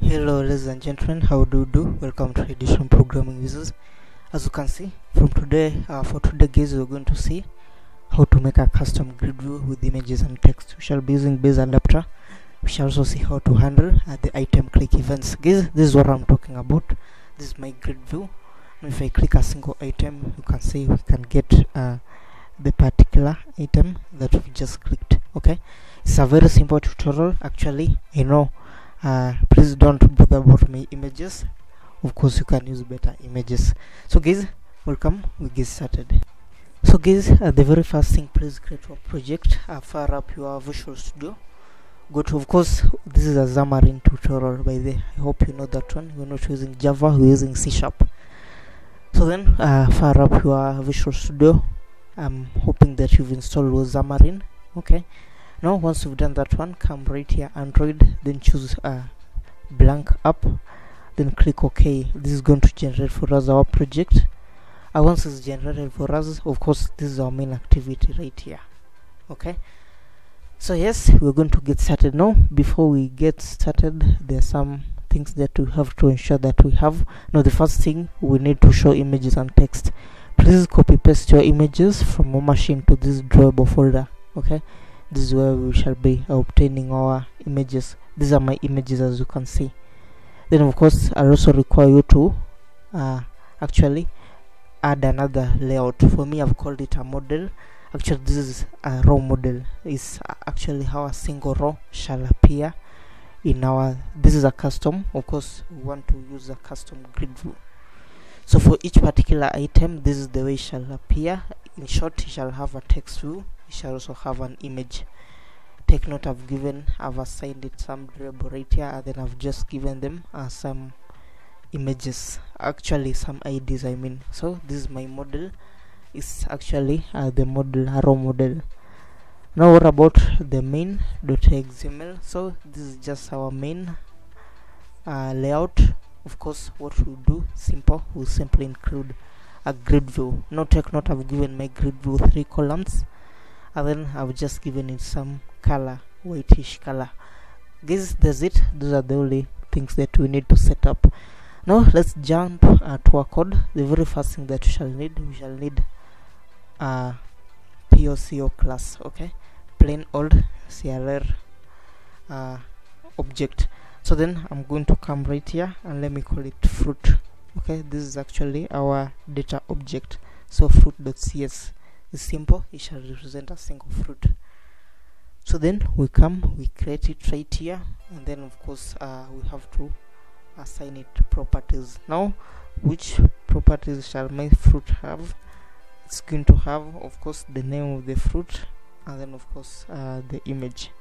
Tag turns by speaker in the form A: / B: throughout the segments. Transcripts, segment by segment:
A: Hello ladies and gentlemen, how do you do? Welcome to Edition Programming Users. As you can see from today, for today guys, we're going to see how to make a custom grid view with images and text. We shall be using base adapter. We shall also see how to handle the item click events. Guys, this is what I'm talking about. This is my grid view. If I click a single item, you can see we can get the particular item that we just clicked. Okay, it's a very simple tutorial. Actually, I know. Please don't bother about my images. Of course, you can use better images. So guys, welcome. We get started. So guys, the very first thing, please create your project. Fire up your Visual Studio. Go to, of course, this is a Xamarin tutorial by the. I hope you know that one. We're not using Java, we're using C#. So then fire up your Visual Studio. I'm hoping that you've installed Xamarin. Okay, now once you've done that one, come right here, Android, then choose blank app, then click OK. This is going to generate for us our project. Once it's generated for us, of course, this is our main activity right here. Okay, so yes, we're going to get started now. Before we get started, there are some things that we have to ensure that we have. Now the first thing, we need to show images and text. Please copy paste your images from your machine to this drawable folder. Okay, this is where we shall be obtaining our images. These are my images, as you can see. Then of course I also require you to actually add another layout. For me, I've called it a model. Actually, this is a row model. It's actually how a single row shall appear in our. This is a custom. Of course, we want to use a custom grid view. So for each particular item, this is the way it shall appear. In short, it shall have a text view. It shall also have an image. Take note, I've assigned it some variable right here, and then I've just given them some images, actually some IDs I mean. So this is my model. It's actually the model, row model. Now what about the main.xml? So this is just our main layout. Of course, what we'll do, simple, we'll simply include a grid view. Now take note, I've given my grid view 3 columns, and then I've just given it some color, whitish color. This is it. Those are the only things that we need to set up. Now let's jump to our code. The very first thing that we shall need a POCO class. Okay, plain old CRR object. So then I'm going to come right here and let me call it fruit. Okay, this is actually our data object. So fruit.cs is simple. It shall represent a single fruit. So then we create it right here, and then of course we have to assign it properties. Now, which properties shall my fruit have? It's going to have, of course, the name of the fruit, and then of course the image.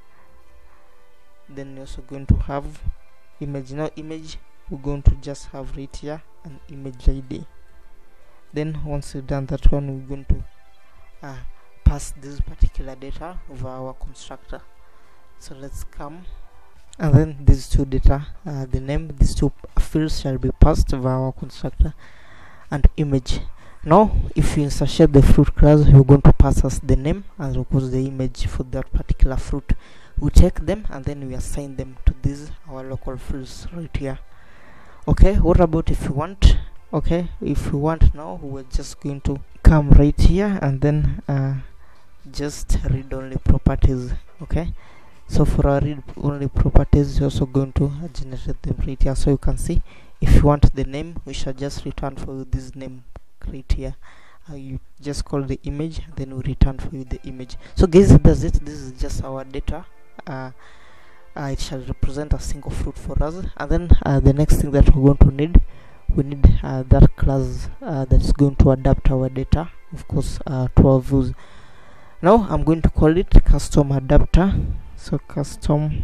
A: Then you're also going to have image. Now image, we're going to just have right here an image ID. Then once we've done that one, we're going to pass this particular data over our constructor. So let's come, and then these two data, the name, these two fields shall be passed over our constructor, and image. Now if you insert the fruit class, you're going to pass us the name and of course the image for that particular fruit. We take them and then we assign them to these our local fields right here. Okay, what about if you want? Okay, if we want, now we're just going to come right here and then just read only properties. Okay, so for our read only properties, you're also going to generate them right here. So you can see, if you want the name, we shall just return for you this name right here. You just call the image, then we return for you the image. So guys, that's it. This is just our data. It shall represent a single fruit for us, and then the next thing that we're going to need, we need that class that's going to adapt our data, of course, to our views. Now I'm going to call it custom adapter. So custom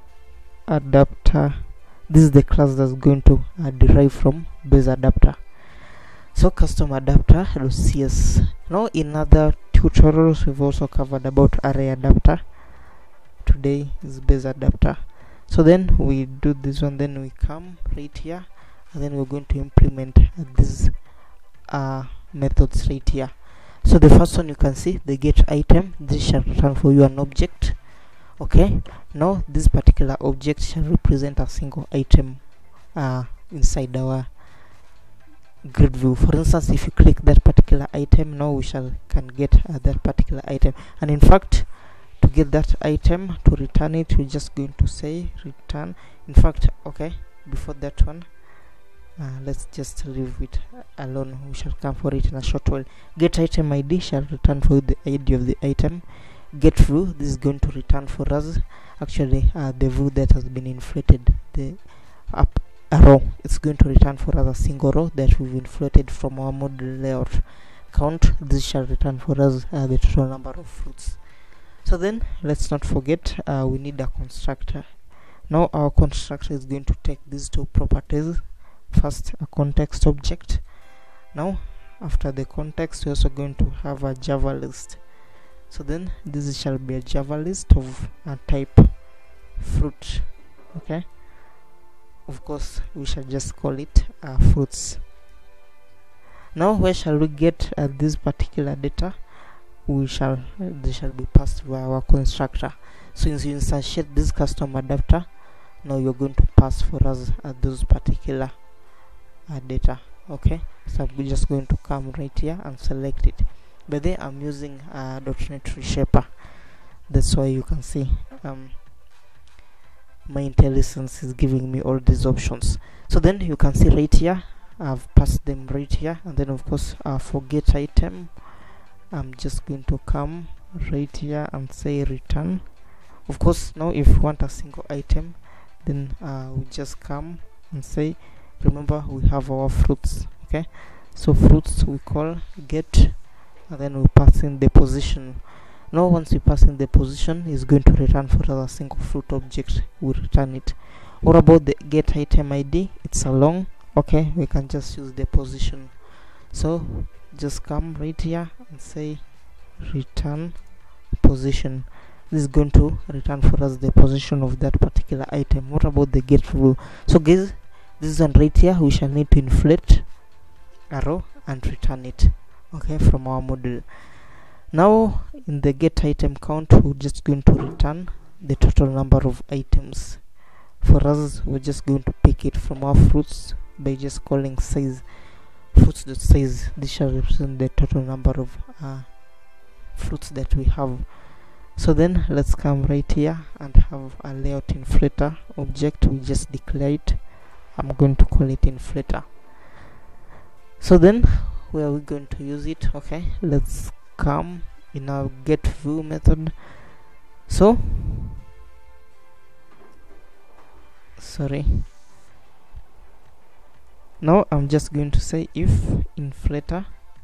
A: adapter, this is the class that's going to derive from base adapter. So custom adapter.cs. Now in other tutorials we've also covered about array adapter. Today is base adapter. So then we do this one, then we come right here, and then we're going to implement these methods right here. So the first one, you can see the get item. This shall return for you an object. Okay, now this particular object shall represent a single item. inside our grid view. For instance, if you click that particular item, now we can get that particular item, and in fact, to get that item, to return it, we're just going to say return. In fact, okay, before that one, let's just leave it alone. We shall come for it in a short while. Get item ID shall return for the ID of the item. Get view, this is going to return for us actually the view that has been inflated, the up arrow. It's going to return for us a single row that we've inflated from our model layout count. This shall return for us the total number of fruits. So then let's not forget we need a constructor. Now our constructor is going to take these two properties. First, a context object. Now after the context, we're also going to have a Java list. So then this shall be a Java list of a type fruit. Okay, of course we shall just call it fruits. Now where shall we get this particular data? They shall be passed via our constructor. So as you instantiate this custom adapter, now you're going to pass for us those particular data. Okay, so we're just going to come right here and select it. But then I'm using .NET Reshaper, that's why you can see my IntelliSense is giving me all these options. So then you can see right here I've passed them right here, and then of course for get item, I'm just going to come right here and say return. Of course, now if you want a single item, then we just come and say, remember we have our fruits. Okay, so fruits we call get, and then we pass in the position. Now once we pass in the position, is going to return for us a single fruit object. We return it. What about the get item ID? It's a long. Okay, we can just use the position. So just come right here and say return position. This is going to return for us the position of that particular item. What about the get view? So guys, this one right here, we shall need to inflate arrow and return it, okay, from our model. Now in the get item count, we're just going to return the total number of items. For us, we're just going to pick it from our fruits by just calling size fruits.size. This shall represent the total number of fruits that we have. So then let's come right here and have a layout inflator object. We just declare it. I'm going to call it inflator. So then where are we going to use it? Okay, let's come in our get view method. So sorry, now I'm just going to say if inflator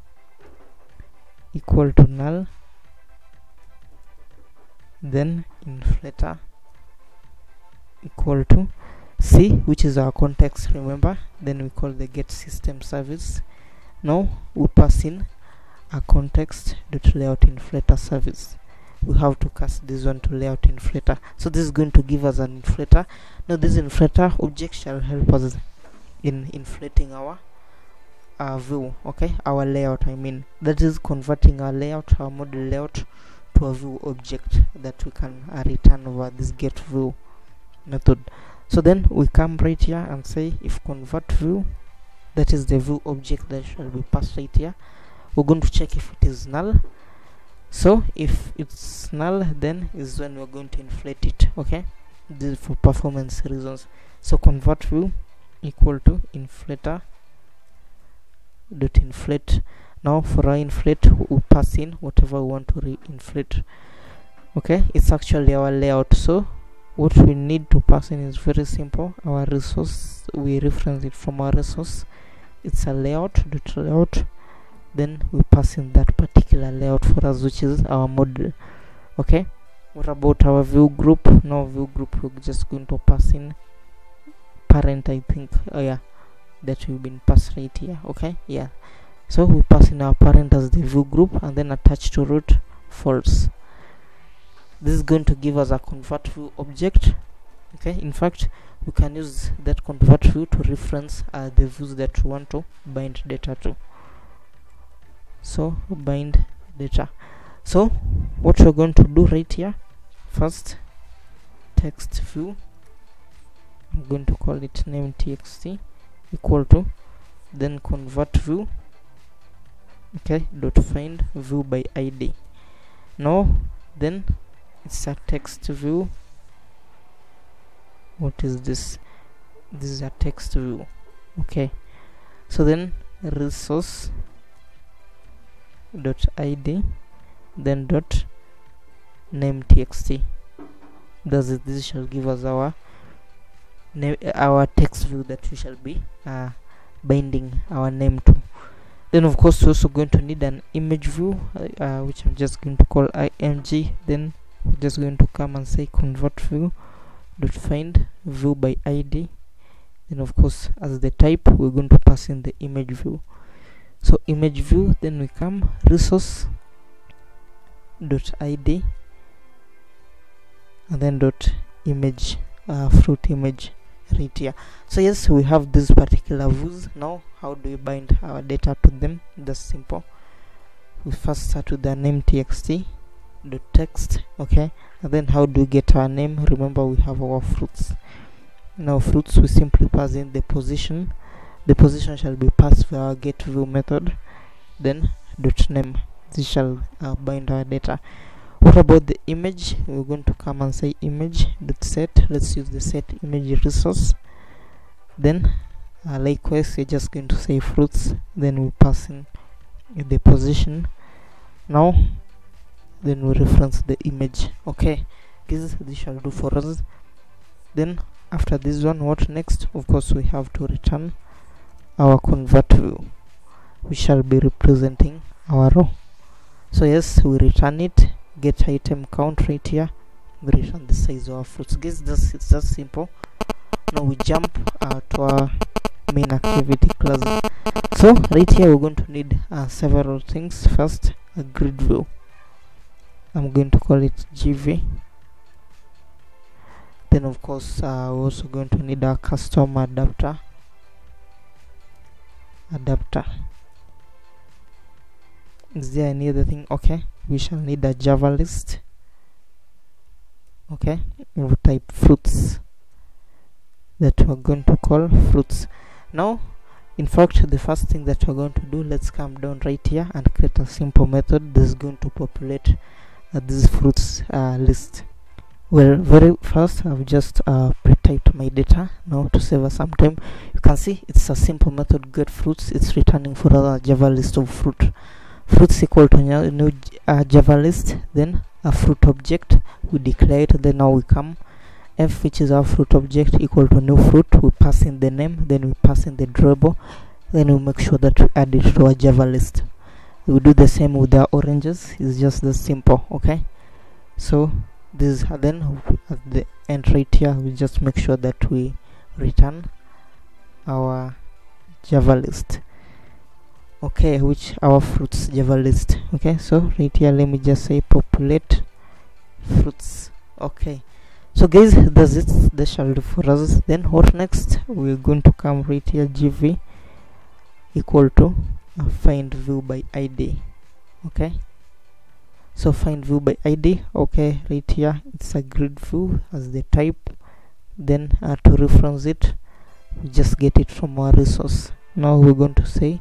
A: equal to null, then inflator equal to C, which is our context, remember. Then we call the get system service. Now we pass in a context dot layout inflator service. We have to cast this one to layout inflator. So this is going to give us an inflator. Now this inflator object shall help us in inflating our view, okay, our layout, I mean, that is converting our layout, our model layout, to a view object that we can return over this get view method. So then we come right here and say if convert view, that is the view object that shall be passed right here. We're going to check if it is null. So if it's null, then is when we're going to inflate it, okay. This is for performance reasons. So convert view equal to inflator dot inflate. Now for our inflate, we pass in whatever we want to re-inflate. Okay, it's actually our layout. So what we need to pass in is very simple. Our resource, we reference it from our resource. It's a layout dot layout. Then we pass in that particular layout for us, which is our model. Okay, what about our view group? Now view group, we're just going to pass in parent, I think. Oh yeah, that we've been passed right here. Okay, yeah, so we pass in our parent as the view group, and then attach to root false. This is going to give us a convert view object. Okay, in fact we can use that convert view to reference the views that we want to bind data to. So bind data. So what we're going to do right here, first text view I'm going to call it name txt equal to, then convert view, okay, dot find view by id. Now then it's a text view. What is this? This is a text view. Okay, so then resource dot id, then dot name txt. This shall give us our text view that we shall be binding our name to. Then of course we're also going to need an image view, which I'm just going to call img. Then we're just going to come and say convert view dot find view by id. Then of course as the type we're going to pass in the image view. So image view, then we come resource dot id, and then dot image, fruit image right here. So yes, we have these particular views. Now how do we bind our data to them? That's simple. We first start with the name txt dot text, okay, and then how do we get our name? Remember we have our fruits. Now fruits, we simply pass in the position. The position shall be passed via our get view method, then dot name. This shall bind our data. What about the image? We're going to come and say image dot set. Let's use the set image resource. Then likewise we're just going to say fruits, then we pass in the position. Now then we reference the image. Okay, this shall do for us. Then after this one, what next? Of course we have to return our convert view, we shall be representing our row. So yes, we return it, get item count right here, we return the size of our fruits. Guys, it's just simple. Now we jump to our main activity class. So right here we're going to need several things. First, a grid view. I'm going to call it gv. Then of course we're also going to need a custom adapter. Is there any other thing? Okay, we shall need a Java list. Okay, we'll type fruits, that we're going to call fruits. Now in fact the first thing that we're going to do, let's come down right here and create a simple method that's going to populate this fruits list. Well, very first I've just pre-typed my data. Now to save us some time, you can see it's a simple method, get fruits. It's returning for a Java list of fruits equal to new Java list, then a fruit object, we declare it. Then now we come f, which is our fruit object, equal to new fruit, we pass in the name, then we pass in the drawable, then we make sure that we add it to our Java list. We do the same with the oranges. It's just that simple. Okay, so this, then at the end right here we just make sure that we return our Java list, okay, which our fruits Java list. Okay, so right here let me just say populate fruits. Okay, so guys, that's it. That shall do for us. Then what next? We're going to come right here, gv equal to find view by id. Okay, so find view by id. Okay, right here it's a grid view as the type. Then to reference it, we just get it from our resource. Now we're going to say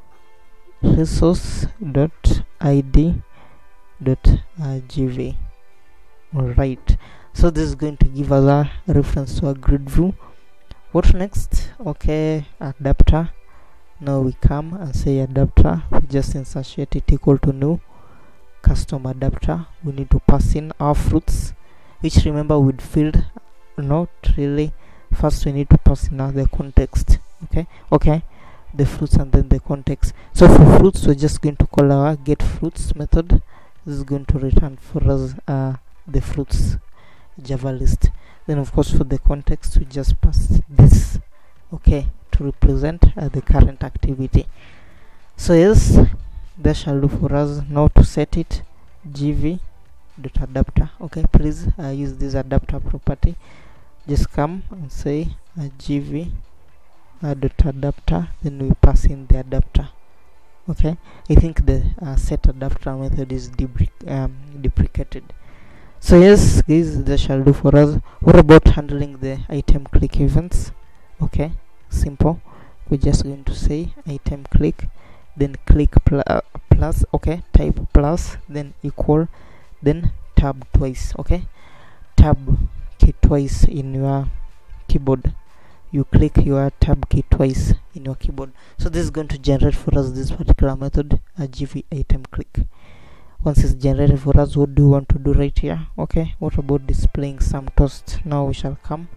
A: resource dot id dot gv. All right, so this is going to give us a reference to a grid view. What next? Okay, adapter. Now we come and say adapter, we just insert it equal to new custom adapter. We need to pass in our fruits, which remember with field, not really. First we need to pass in the context. Okay, the fruits and then the context. So for fruits, we're just going to call our get fruits method. This is going to return for us the fruits Java list. Then of course for the context, we just pass this, okay, to represent the current activity. So yes, that shall do for us. Now to set it, gv dot adapter. Okay, please use this adapter property. Just come and say gv dot adapter, then we pass in the adapter. Okay, I think the set adapter method is deprecated. So yes guys, that shall do for us. What about handling the item click events? Okay, simple. We're just going to say item click, then click plus, okay, type plus, then equal, then tab twice. Okay, tab key twice in your keyboard. You click your tab key twice in your keyboard. So this is going to generate for us this particular method, a GV item click. Once it's generated for us, what do you want to do right here? Okay, what about displaying some toast? Now we shall come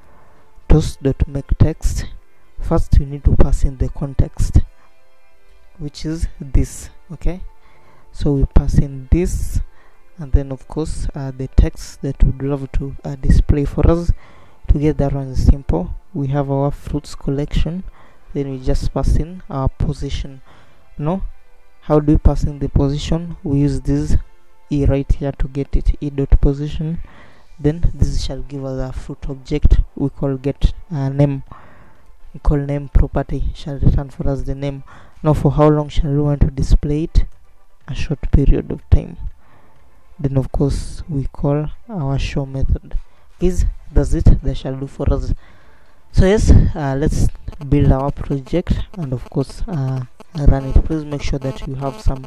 A: toast.make text. First we need to pass in the context, which is this. Okay, so we pass in this, and then of course the text that we'd love to display for us. To get that one is simple. We have our fruits collection, then we just pass in our position. No, how do we pass in the position? We use this e right here to get it, e dot position. Then this shall give us a fruit object we call get name. We call name property shall return for us the name. Now for how long shall we want to display it? A short period of time. Then of course we call our show method. Is does it that shall do for us. So yes, let's build our project and of course run it. Please make sure that you have some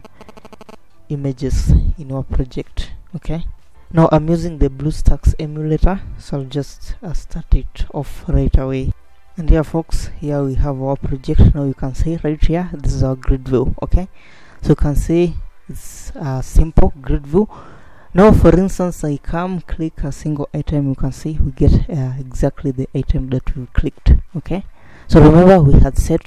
A: images in your project. Okay, now I'm using the BlueStacks emulator, so I'll just start it off right away. And here folks, here we have our project. Now you can see right here, this is our grid view. Okay, so you can see it's a simple grid view. Now for instance, I come click a single item, you can see we get exactly the item that we clicked. Okay, so remember we had set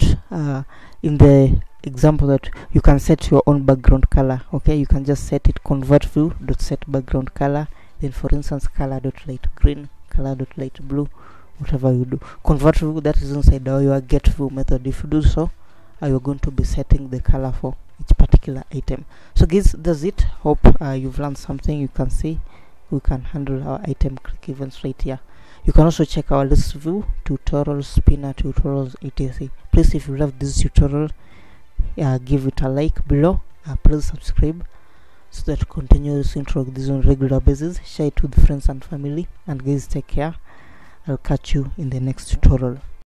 A: in the example that you can set your own background color. Okay, you can just set it convert view dot set background color, then for instance color dot light green, color dot light blue, whatever you do. Convert view, that is inside your get view method. If you do so, you're going to be setting the color for each particular item. So guys, that's it. Hope you've learned something. You can see we can handle our item click events right here. You can also check our list view, tutorials, spinner tutorials, etc. Please, if you love this tutorial, give it a like below. Please subscribe so that continue this intro this on regular basis. Share it with friends and family, and guys, take care. I'll catch you in the next tutorial.